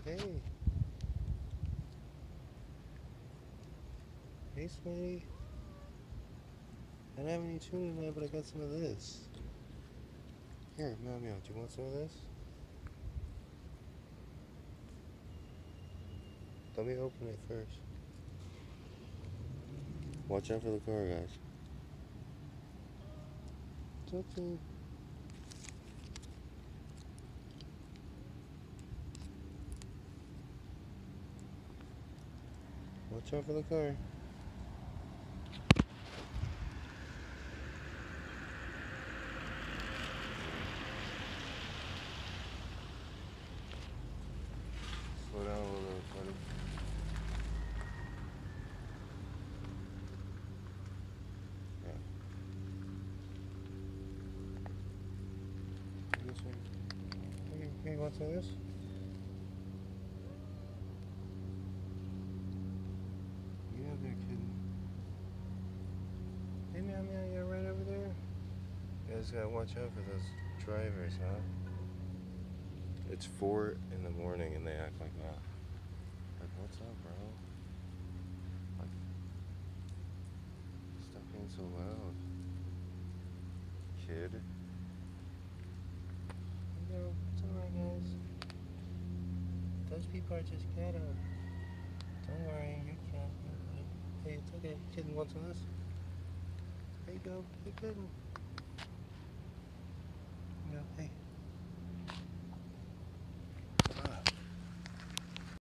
Hey. Hey, sweetie. I don't have any tuna tonight, but I got some of this. Here, meow meow. Do you want some of this? Let me open it first. Watch out for the car, guys. It's okay. Watch out for the car. Slow down a little bit, buddy. Yeah. This one. Hey, you want some of this? Yeah, there, kitten. Hey, meow meow. You're right over there. You guys gotta watch out for those drivers, huh? It's 4 in the morning and they act like that. Like, what's up, bro? Like, stop being so loud, kid. No, it's alright, guys. Those people are just ghetto. Don't worry, you can't. Hey, it's okay. Kitten wants some of this? There you go. Hey, kitten. Yeah, hey.